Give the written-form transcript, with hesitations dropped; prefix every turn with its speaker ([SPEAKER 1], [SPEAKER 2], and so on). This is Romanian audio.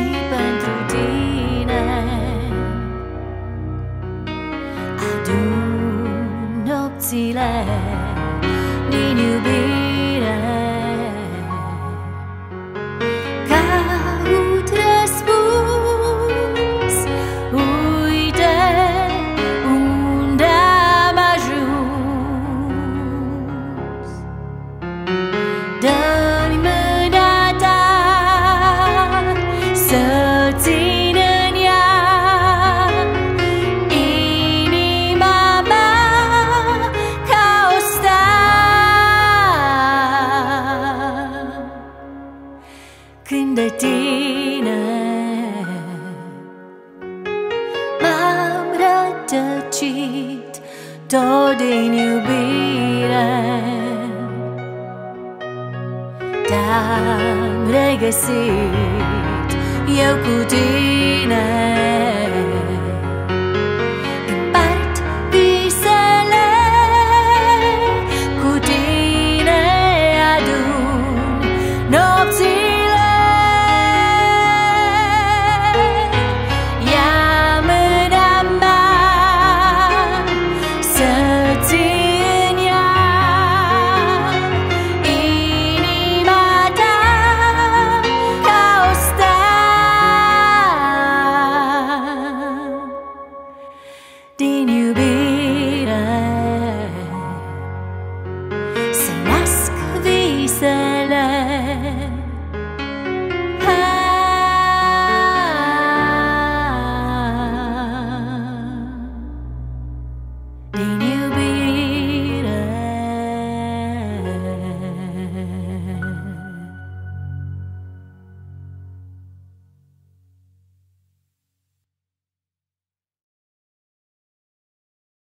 [SPEAKER 1] pentru tine. Adun nopțile din iubire, caut răspuns. Uite unde am ajuns. Dă-mi mâna ta să țin în ea inima mea ca o stea. Când de tine m-am rătăcit tot din iubire, te-am regăsit eu cu tine.